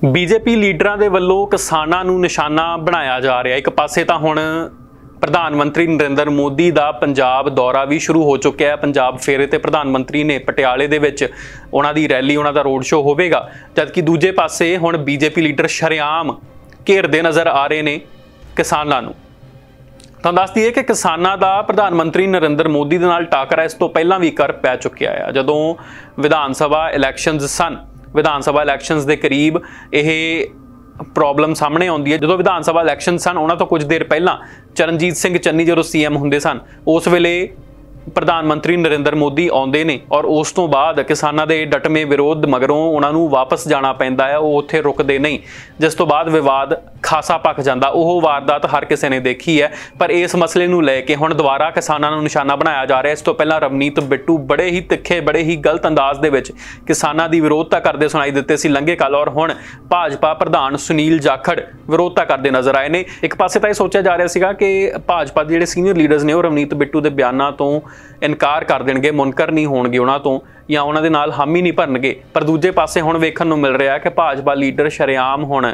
BJP ਲੀਡਰਾਂ ਦੇ ਵੱਲੋਂ ਕਿਸਾਨਾਂ ਨੂੰ ਨਿਸ਼ਾਨਾ ਬਣਾਇਆ ਜਾ ਰਿਹਾ। ਇੱਕ ਪਾਸੇ ਤਾਂ ਹੁਣ ਪ੍ਰਧਾਨ ਮੰਤਰੀ ਨਰਿੰਦਰ ਮੋਦੀ ਦਾ ਪੰਜਾਬ ਦੌਰਾ ਵੀ ਸ਼ੁਰੂ ਹੋ ਚੁੱਕਿਆ ਹੈ। ਪੰਜਾਬ ਫੇਰੇ ਤੇ ਪ੍ਰਧਾਨ ਮੰਤਰੀ ਨੇ ਪਟਿਆਲੇ ਦੇ ਵਿੱਚ ਉਹਨਾਂ ਦੀ ਰੈਲੀ, ਉਹਨਾਂ ਦਾ ਰੋਡ ਸ਼ੋਅ ਹੋਵੇਗਾ, ਜਦਕਿ ਦੂਜੇ ਪਾਸੇ ਹੁਣ ਬੀਜੇਪੀ ਲੀਡਰ ਸ਼ਰੇਆਮ ਘੇਰਦੇ ਨਜ਼ਰ ਆ ਰਹੇ ਨੇ ਕਿਸਾਨਾਂ ਨੂੰ। ਤਾਂ ਦੱਸ ਦਈਏ ਕਿ ਕਿਸਾਨਾਂ ਦਾ ਪ੍ਰਧਾਨ ਮੰਤਰੀ ਨਰਿੰਦਰ ਮੋਦੀ ਦੇ ਨਾਲ ਟਾਕਰਾ ਇਸ ਤੋਂ ਪਹਿਲਾਂ ਵੀ ਕਰ ਪੈ ਚੁੱਕਿਆ ਹੈ। ਜਦੋਂ ਵਿਧਾਨ ਸਭਾ ਇਲੈਕਸ਼ਨਸ ਸਨ, ਵਿਧਾਨ ਸਭਾ ਇਲੈਕਸ਼ਨਸ ਦੇ ਕਰੀਬ ਇਹ ਪ੍ਰੋਬਲਮ ਸਾਹਮਣੇ ਆਉਂਦੀ ਹੈ। ਜਦੋਂ ਵਿਧਾਨ ਸਭਾ ਇਲੈਕਸ਼ਨ ਸਨ, ਉਹਨਾਂ ਤੋਂ ਕੁਝ ਦੇਰ ਪਹਿਲਾਂ ਚਰਨਜੀਤ ਸਿੰਘ ਚੰਨੀ ਜਦੋਂ ਸੀਐਮ ਹੁੰਦੇ ਸਨ, ਉਸ ਵੇਲੇ ਪ੍ਰਧਾਨ ਮੰਤਰੀ ਨਰਿੰਦਰ ਮੋਦੀ ਆਉਂਦੇ ਨੇ ਔਰ ਉਸ ਤੋਂ ਬਾਅਦ ਕਿਸਾਨਾਂ ਦੇ ਡਟਵੇਂ ਵਿਰੋਧ ਮਗਰੋਂ ਉਹਨਾਂ ਨੂੰ ਵਾਪਸ ਜਾਣਾ ਪੈਂਦਾ ਹੈ। ਉਹ ਉੱਥੇ ਰੁਕਦੇ ਨਹੀਂ, ਜਿਸ ਤੋਂ ਬਾਅਦ ਵਿਵਾਦ ਖਾਸਾ ਭਖ ਜਾਂਦਾ। ਉਹ ਵਾਰਦਾਤ ਹਰ ਕਿਸੇ ਨੇ ਦੇਖੀ ਹੈ। ਪਰ ਇਸ ਮਸਲੇ ਨੂੰ ਲੈ ਕੇ ਹੁਣ ਦੁਬਾਰਾ ਕਿਸਾਨਾਂ ਨੂੰ ਨਿਸ਼ਾਨਾ ਬਣਾਇਆ ਜਾ ਰਿਹਾ। ਇਸ ਤੋਂ ਪਹਿਲਾਂ ਰਵਨੀਤ ਬਿੱਟੂ ਬੜੇ ਹੀ ਤਿੱਖੇ, ਬੜੇ ਹੀ ਗਲਤ ਅੰਦਾਜ਼ ਦੇ ਵਿੱਚ ਕਿਸਾਨਾਂ ਦੀ ਵਿਰੋਧਤਾ ਕਰਦੇ ਸੁਣਾਈ ਦਿੱਤੇ ਸੀ ਲੰਘੇ ਕੱਲ੍ਹ, ਔਰ ਹੁਣ ਭਾਜਪਾ ਪ੍ਰਧਾਨ ਸੁਨੀਲ ਜਾਖੜ ਵਿਰੋਧਤਾ ਕਰਦੇ ਨਜ਼ਰ ਆਏ ਨੇ। ਇੱਕ ਪਾਸੇ ਤਾਂ ਇਹ ਸੋਚਿਆ ਜਾ ਰਿਹਾ ਸੀਗਾ ਕਿ ਭਾਜਪਾ ਦੇ ਜਿਹੜੇ ਸੀਨੀਅਰ ਲੀਡਰਸ ਨੇ ਉਹ ਰਵਨੀਤ ਬਿੱਟੂ ਦੇ ਬਿਆਨਾਂ ਤੋਂ ਇਨਕਾਰ ਕਰ ਦੇਣਗੇ, ਮੁਨਕਰ ਨਹੀਂ ਹੋਣਗੇ ਉਹਨਾਂ ਤੋਂ, ਜਾਂ ਉਹਨਾਂ ਦੇ ਨਾਲ ਹਾਮੀ ਨਹੀਂ ਭਰਨਗੇ। ਪਰ ਦੂਜੇ ਪਾਸੇ ਹੁਣ ਵੇਖਣ ਨੂੰ ਮਿਲ ਰਿਹਾ ਕਿ ਭਾਜਪਾ ਲੀਡਰ ਸ਼ਰੇਆਮ ਹੁਣ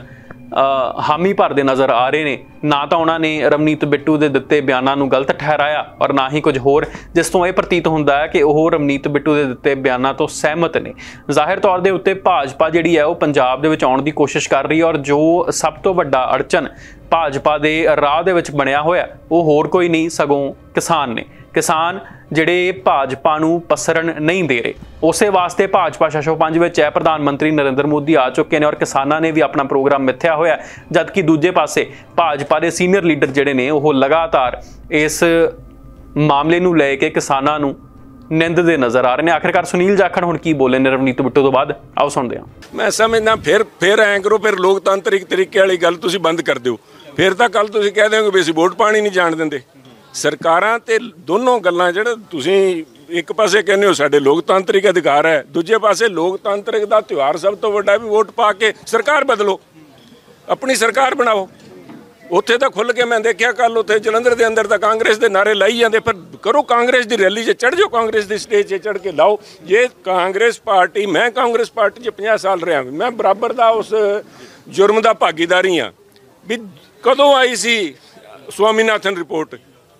ਹਾਮੀ ਭਰਦੇ ਨਜ਼ਰ ਆ ਰਹੇ ਨੇ। ਨਾ ਤਾਂ ਉਹਨਾਂ ਨੇ ਰਵਨੀਤ ਬਿੱਟੂ ਦੇ ਦਿੱਤੇ ਬਿਆਨਾਂ ਨੂੰ ਗਲਤ ਠਹਿਰਾਇਆ ਔਰ ਨਾ ਹੀ ਕੁਝ ਹੋਰ, ਜਿਸ ਤੋਂ ਇਹ ਪ੍ਰਤੀਤ ਹੁੰਦਾ ਹੈ ਕਿ ਉਹ ਰਵਨੀਤ ਬਿੱਟੂ ਦੇ ਦਿੱਤੇ ਬਿਆਨਾਂ ਤੋਂ ਸਹਿਮਤ ਨੇ। ਜ਼ਾਹਿਰ ਤੌਰ ਦੇ ਉੱਤੇ ਭਾਜਪਾ ਜਿਹੜੀ ਹੈ ਉਹ ਪੰਜਾਬ ਦੇ ਵਿੱਚ ਆਉਣ ਦੀ ਕੋਸ਼ਿਸ਼ ਕਰ ਰਹੀ ਹੈ, ਔਰ ਜੋ ਸਭ ਤੋਂ ਵੱਡਾ ਅੜਚਨ ਭਾਜਪਾ ਦੇ ਰਾਹ ਦੇ ਵਿੱਚ ਬਣਿਆ ਹੋਇਆ ਉਹ ਹੋਰ ਕੋਈ ਨਹੀਂ ਸਗੋਂ ਕਿਸਾਨ ਨੇ। ਕਿਸਾਨ ਜਿਹੜੇ ਭਾਜਪਾ ਨੂੰ ਪਸਰਨ ਨਹੀਂ ਦੇ ਰਹੇ, ਉਸੇ ਵਾਸਤੇ ਭਾਜਪਾ ਸ਼ਸ਼ੋਪੰਜ ਵਿੱਚ ਹੈ। ਪ੍ਰਧਾਨ ਮੰਤਰੀ ਨਰਿੰਦਰ ਮੋਦੀ ਆ ਚੁੱਕੇ ਨੇ ਔਰ ਕਿਸਾਨਾਂ ਨੇ ਵੀ ਆਪਣਾ ਪ੍ਰੋਗਰਾਮ ਮਿੱਥਿਆ ਹੋਇਆ, ਜਦਕਿ ਦੂਜੇ ਪਾਸੇ ਭਾਜਪਾ ਦੇ ਸੀਨੀਅਰ ਲੀਡਰ ਜਿਹੜੇ ਨੇ ਉਹ ਲਗਾਤਾਰ ਇਸ ਮਾਮਲੇ ਨੂੰ ਲੈ ਕੇ ਕਿਸਾਨਾਂ ਨੂੰ ਨਿੰਦਦੇ ਨਜ਼ਰ ਆ ਰਹੇ ਨੇ। ਆਖਿਰਕਾਰ ਸੁਨੀਲ ਜਾਖੜ ਹੁਣ ਕੀ ਬੋਲੇ ਨੇ ਰਵਨੀਤ ਬਿੱਟੂ ਤੋਂ ਬਾਅਦ, ਆਓ ਸੁਣਦੇ ਹਾਂ। ਮੈਂ ਸਮਝਦਾ ਫਿਰ ਐਂ ਕਰੋ, ਫਿਰ ਲੋਕਤੰਤਰਿਕ ਤਰੀਕੇ ਵਾਲੀ ਗੱਲ ਤੁਸੀਂ ਬੰਦ ਕਰ ਦਿਓ। ਫਿਰ ਤਾਂ ਕੱਲ ਤੁਸੀਂ ਕਹਿ ਦਿਓਗੇ ਵੀ ਅਸੀਂ ਵੋਟ ਪਾਣੀ ਨਹੀਂ ਜਾਣ ਦਿੰਦੇ। ਸਰਕਾਰਾਂ ਤੇ ਦੋਨੋਂ ਗੱਲਾਂ, ਜਿਹੜਾ ਤੁਸੀਂ ਇੱਕ ਪਾਸੇ ਕਹਿੰਦੇ ਹੋ ਸਾਡੇ ਲੋਕਤੰਤਰਿਕ ਅਧਿਕਾਰ ਹੈ, ਦੂਜੇ ਪਾਸੇ ਲੋਕਤੰਤਰਿਕ ਦਾ ਤਿਉਹਾਰ ਸਭ ਤੋਂ ਵੱਡਾ ਵੀ ਵੋਟ ਪਾ ਕੇ ਸਰਕਾਰ ਬਦਲੋ, ਆਪਣੀ ਸਰਕਾਰ ਬਣਾਓ। ਉੱਥੇ ਤਾਂ ਖੁੱਲ੍ਹ ਕੇ ਮੈਂ ਦੇਖਿਆ ਕੱਲ ਉੱਥੇ ਜਲੰਧਰ ਦੇ ਅੰਦਰ ਤਾਂ ਕਾਂਗਰਸ ਦੇ ਨਾਅਰੇ ਲਾਈ ਜਾਂਦੇ। ਫਿਰ ਕਰੋ ਕਾਂਗਰਸ ਦੀ ਰੈਲੀ 'ਚ ਚੜ੍ਹ ਜਾਓ, ਕਾਂਗਰਸ ਦੀ ਸਟੇਜ 'ਤੇ ਚੜ੍ਹ ਕੇ ਲਾਓ। ਜੇ ਕਾਂਗਰਸ ਪਾਰਟੀ, ਮੈਂ ਕਾਂਗਰਸ ਪਾਰਟੀ 'ਚ 50 ਸਾਲ ਰਿਹਾ, ਮੈਂ ਬਰਾਬਰ ਦਾ ਉਸ ਜੁਰਮ ਦਾ ਭਾਗੀਦਾਰੀ ਹਾਂ। ਵੀ ਕਦੋਂ ਆਈ ਸੀ ਸਵਾਮੀਨਾਥਨ ਰਿਪੋਰਟ?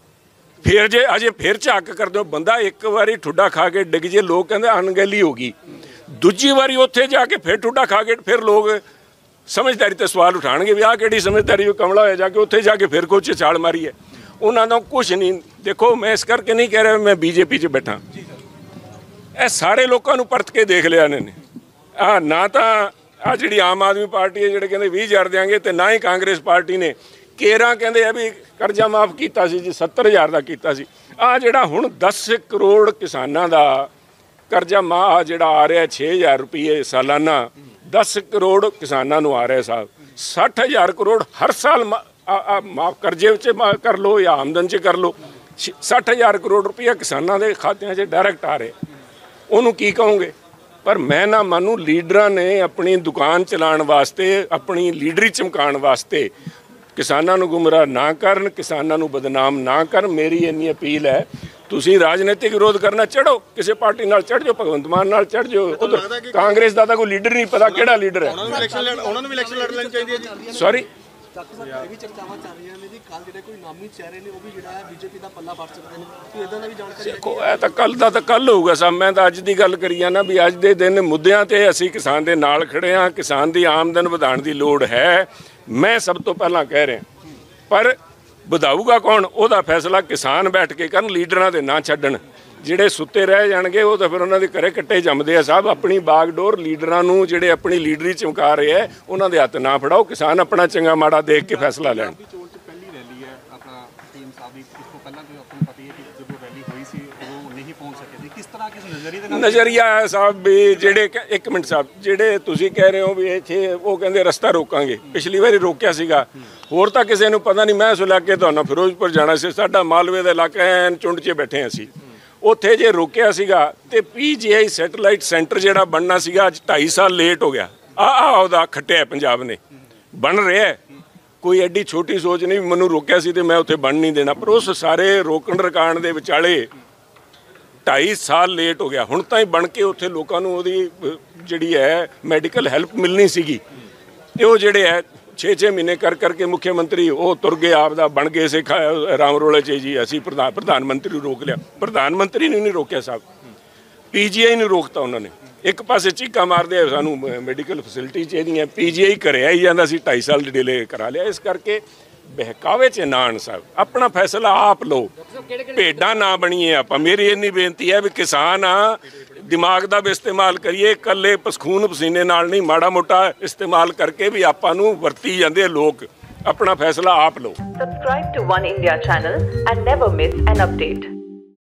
ਫਿਰ ਜੇ ਅਜੇ ਫਿਰ ਝਾਕ ਕਰਦੇ ਹੋ, ਬੰਦਾ ਇੱਕ ਵਾਰੀ ਠੁੱਡਾ ਖਾ ਕੇ ਡਿੱਗ ਜੇ, ਲੋਕ ਕਹਿੰਦੇ ਅਣਗਹਿਲੀ ਹੋ ਗਈ। ਦੂਜੀ ਵਾਰੀ ਉੱਥੇ ਜਾ ਕੇ ਫਿਰ ਠੁੱਡਾ ਖਾ ਕੇ ਫਿਰ ਲੋਕ ਸਮਝਦਾਰੀ ਤੇ ਸਵਾਲ ਉਠਾਣਗੇ ਵੀ ਆਹ ਕਿਹੜੀ ਸਮਝਦਾਰੀ, ਉਹ ਕਮਲਾ ਹੋਇਆ ਜਾ ਕੇ ਉੱਥੇ ਜਾ ਕੇ ਫਿਰ ਕੁਛ ਛਾਲ ਮਾਰੀ ਹੈ। ਉਹਨਾਂ ਦਾ ਕੁਛ ਨਹੀਂ। ਦੇਖੋ, ਮੈਂ ਇਸ ਕਰਕੇ ਨਹੀਂ ਕਹਿ ਰਿਹਾ ਮੈਂ ਬੀਜੇਪੀ 'ਚ ਬੈਠਾ, ਇਹ ਸਾਰੇ ਲੋਕਾਂ ਨੂੰ ਪਰਤ ਕੇ ਦੇਖ ਲਿਆ ਇਹਨਾਂ ਨੇ। ਨਾ ਤਾਂ ਆਹ ਜਿਹੜੀ ਆਮ ਆਦਮੀ ਪਾਰਟੀ ਹੈ ਜਿਹੜੇ ਕਹਿੰਦੇ 20,000 ਦਿਆਂਗੇ, ਤੇ ਨਾ ਹੀ ਕਾਂਗਰਸ ਪਾਰਟੀ ਨੇ ਕੇਰਾਂ ਕਹਿੰਦੇ ਆ ਵੀ ਕਰਜ਼ਾ ਮਾਫ ਕੀਤਾ ਸੀ ਜੀ, 70,000 ਦਾ ਕੀਤਾ ਸੀ। ਆਹ ਜਿਹੜਾ ਹੁਣ 10 ਕਰੋੜ ਕਿਸਾਨਾਂ ਦਾ ਕਰਜ਼ਾ ਜਿਹੜਾ ਆ ਰਿਹਾ 6,000 ਰੁਪਏ ਸਾਲਾਨਾ, 10 ਕਰੋੜ ਕਿਸਾਨਾਂ ਨੂੰ ਆ ਰਿਹਾ ਸਾਹਿਬ। 60,000 ਕਰੋੜ ਹਰ ਸਾਲ ਮਾਫ ਕਰਜ਼ੇ 'ਚ ਕਰ ਲਓ ਜਾਂ ਆਮਦਨ 'ਚ ਕਰ ਲਓ। 60,000 ਕਰੋੜ ਰੁਪਇਆ ਕਿਸਾਨਾਂ ਦੇ ਖਾਤਿਆਂ 'ਚ ਡਾਇਰੈਕਟ ਆ ਰਿਹਾ। ਉਹਨੂੰ ਕੀ ਕਹੋਗੇ? ਪਰ ਮੈਂ ਨਾ ਮੰਨੂ, ਲੀਡਰਾਂ ਨੇ ਆਪਣੀ ਦੁਕਾਨ ਚਲਾਉਣ ਵਾਸਤੇ, ਆਪਣੀ ਲੀਡਰੀ ਚਮਕਾਉਣ ਵਾਸਤੇ ਕਿਸਾਨਾਂ ਨੂੰ ਗੁੰਮਰਾਹ ਨਾ ਕਰਨ, ਕਿਸਾਨਾਂ ਨੂੰ ਬਦਨਾਮ ਨਾ ਕਰਨ। ਮੇਰੀ ਇੰਨੀ ਅਪੀਲ ਹੈ, ਤੁਸੀਂ ਰਾਜਨੀਤਿਕ ਵਿਰੋਧ ਕਰਨਾ, ਚੜ੍ਹੋ ਕਿਸੇ ਪਾਰਟੀ ਨਾਲ, ਚੜ੍ਹ ਜਾਓ, ਭਗਵੰਤ ਮਾਨ ਨਾਲ ਚੜ੍ਹ ਜਾਓ। ਕਾਂਗਰਸ ਦਾ ਤਾਂ ਕੋਈ ਲੀਡਰ ਨਹੀਂ ਪਤਾ ਕਿਹੜਾ ਲੀਡਰ ਹੈ। ਉਹਨਾਂ ਨੂੰ ਵੀ ਇਲੈਕਸ਼ਨ ਲੜ ਲੈਣੀ ਚਾਹੀਦੀ ਹੈ ਜੀ। ਸੌਰੀ, ਇਹ ਵੀ ਚਰਚਾਵਾਂ ਚੱਲ ਰਹੀਆਂ ਨੇ ਜੀ, ਕੱਲ ਜਿਹੜੇ ਕੋਈ ਨਾਮੀ ਚਿਹਰੇ ਨੇ ਉਹ ਵੀ ਜਿਹੜਾ ਹੈ ਬੀਜੇਪੀ ਦਾ ਪੱਲਾ ਫੜ ਸਕਦੇ ਨੇ, ਕੋਈ ਇਦਾਂ ਦਾ ਵੀ ਜਾਣਕਾਰੀ? ਦੇਖੋ, ਇਹ ਤਾਂ ਕੱਲ ਦਾ ਤਾਂ ਕੱਲ ਹੋਊਗਾ ਸਭ। ਮੈਂ ਤਾਂ ਅੱਜ ਦੀ ਗੱਲ ਕਰੀ ਆ ਨਾ ਵੀ ਅੱਜ ਦੇ ਦਿਨ ਮੁੱਦਿਆਂ ਤੇ ਅਸੀਂ ਕਿਸਾਨ ਦੇ ਨਾਲ ਖੜੇ ਹਾਂ। ਕਿਸਾਨ ਦੀ ਆਮਦਨ ਵਧਾਉਣ ਦੀ ਲੋੜ ਹੈ, ਮੈਂ ਸਭ ਤੋਂ ਪਹਿਲਾਂ ਕਹਿ ਰਿਹਾ। ਪਰ ਵਧਾਊਗਾ ਕੌਣ, ਉਹਦਾ ਫੈਸਲਾ ਕਿਸਾਨ ਬੈਠ ਕੇ ਕਰਨ, ਲੀਡਰਾਂ ਦੇ ਨਾ ਛੱਡਣ। ਜਿਹੜੇ ਸੁੱਤੇ ਰਹਿ ਜਾਣਗੇ ਉਹ ਤਾਂ ਫਿਰ ਉਹਨਾਂ ਦੇ ਘਰੇ ਕੱਟੇ ਜੰਮਦੇ ਆ ਸਾਹਿਬ। ਆਪਣੀ ਬਾਗਡੋਰ ਲੀਡਰਾਂ ਨੂੰ, ਜਿਹੜੇ ਆਪਣੀ ਲੀਡਰੀ ਚਮਕਾ ਰਹੇ ਹੈ, ਉਹਨਾਂ ਦੇ ਹੱਥ ਨਾ ਫੜਾਓ। ਕਿਸਾਨ ਆਪਣਾ ਚੰਗਾ ਮਾੜਾ ਦੇਖ ਕੇ ਫੈਸਲਾ ਲੈਣ। ਨਜ਼ਰੀਆ ਹੈ ਸਾਹਿਬ ਵੀ ਜਿਹੜੇ, ਇੱਕ ਮਿੰਟ ਸਾਹਿਬ, ਜਿਹੜੇ ਤੁਸੀਂ ਕਹਿ ਰਹੇ ਹੋ ਵੀ ਇੱਥੇ ਉਹ ਕਹਿੰਦੇ ਰਸਤਾ ਰੋਕਾਂਗੇ, ਪਿਛਲੀ ਵਾਰੀ ਰੋਕਿਆ ਸੀਗਾ, ਹੋਰ ਤਾਂ ਕਿਸੇ ਨੂੰ ਪਤਾ ਨਹੀਂ। ਮੈਂ ਇਸ ਇਲਾਕੇ ਤੁਹਾਨੂੰ ਫਿਰੋਜ਼ਪੁਰ ਜਾਣਾ ਸੀ, ਸਾਡਾ ਮਾਲਵੇ ਦਾ ਇਲਾਕਾ ਐਨ ਚੁੰਡ 'ਚ ਬੈਠੇ ਅਸੀਂ। ਉੱਥੇ ਜੇ ਰੋਕਿਆ ਸੀਗਾ ਤੇ PGI ਸੈਟੇਲਾਈਟ ਸੈਂਟਰ ਜਿਹੜਾ ਬਣਨਾ ਸੀਗਾ ਅੱਜ 2.5 ਸਾਲ ਲੇਟ ਹੋ ਗਿਆ। ਉਹਦਾ ਖੱਟਿਆ ਪੰਜਾਬ ਨੇ, ਬਣ ਰਿਹਾ। ਕੋਈ ਐਡੀ ਛੋਟੀ ਸੋਚ ਨਹੀਂ ਮੈਨੂੰ ਰੋਕਿਆ ਸੀ ਤੇ ਮੈਂ ਉੱਥੇ ਬਣ ਨਹੀਂ ਦੇਣਾ। ਪਰ ਉਸ ਸਾਰੇ ਰੋਕਣ ਰਕਾਣ ਦੇ ਵਿਚਾਲੇ 2.5 ਸਾਲ ਲੇਟ ਹੋ ਗਿਆ। ਹੁਣ ਤਾਂ ਹੀ ਬਣ ਕੇ ਉੱਥੇ ਲੋਕਾਂ ਨੂੰ ਉਹਦੀ ਜਿਹੜੀ ਹੈ ਮੈਡੀਕਲ ਹੈਲਪ ਮਿਲਣੀ ਸੀਗੀ। ਤੇ ਉਹ ਜਿਹੜੇ ਹੈ 6-6 ਮਹੀਨੇ ਕਰਕੇ ਮੁੱਖ ਮੰਤਰੀ ਉਹ ਤੁਰ ਗਏ, ਆਪਦਾ ਬਣ ਗਏ ਸਿੱਖ ਰਾਮ ਰੋਲੇ 'ਚ ਜੀ ਅਸੀਂ ਪ੍ਰਧਾਨ ਮੰਤਰੀ ਨੂੰ ਰੋਕ ਲਿਆ। ਪ੍ਰਧਾਨ ਮੰਤਰੀ ਨੂੰ ਨਹੀਂ ਰੋਕਿਆ ਸਾਹਿਬ, PGI ਨੂੰ ਰੋਕਤਾ ਉਹਨਾਂ ਨੇ। ਇੱਕ ਪਾਸੇ ਚੀਕਾਂ ਮਾਰਦੇ ਸਾਨੂੰ ਮੈਡੀਕਲ ਫੈਸਿਲਿਟੀ ਚਾਹੀਦੀਆਂ, PGI ਘਰੇ ਆਈ ਜਾਂਦਾ ਸੀ 2.5 ਸਾਲ ਦੀ ਡਿਲੇ ਕਰਾ ਲਿਆ। ਇਸ ਕਰਕੇ ਬਹਿਕਾਵੇ 'ਚ ਨਾ ਆਉਣ ਸਾਹਿਬ, ਆਪਣਾ ਫੈਸਲਾ ਆਪ ਲਓ, ਭੇਡਾਂ ਨਾ ਬਣੀਏ ਆਪਾਂ। ਮੇਰੀ ਇੰਨੀ ਬੇਨਤੀ ਹੈ ਵੀ ਕਿਸਾਨ ਆ, ਦਿਮਾਗ ਦਾ ਵੀ ਇਸਤੇਮਾਲ ਕਰੀਏ, ਇਕੱਲੇ ਖੂਨ ਪਸੀਨੇ ਨਾਲ ਨਹੀਂ, ਮਾੜਾ ਮੋਟਾ ਇਸਤੇਮਾਲ ਕਰਕੇ ਵੀ ਆਪਾਂ ਨੂੰ ਵਰਤੀ ਜਾਂਦੇ ਲੋਕ। ਆਪਣਾ ਫੈਸਲਾ ਆਪ ਲਓ। Subscribe to One India channel and never miss an update.